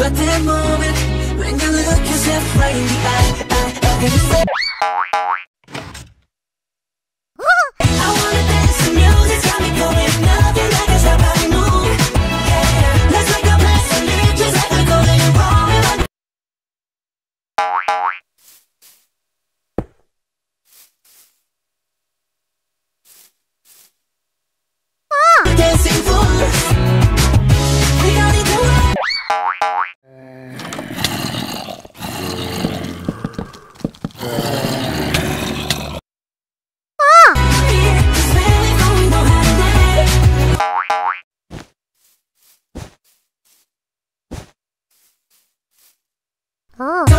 at that moment when you look yourself right in the eye, and you say, I wanna dance, the music's got me going, nothing like us, how I move. Yeah, let's make a mess and live just like we're going wrong. Dancing fools, we got it doing. Oh.